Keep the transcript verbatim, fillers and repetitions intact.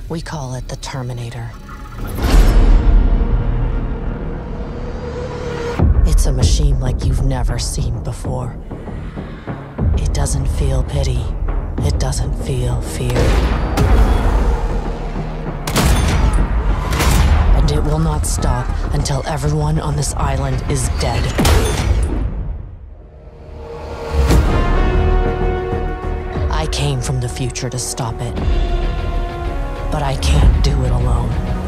We call it the Terminator. It's a machine like you've never seen before. It doesn't feel pity. It doesn't feel fear. And it will not stop until everyone on this island is dead. I came from the future to stop it. But I can't do it alone.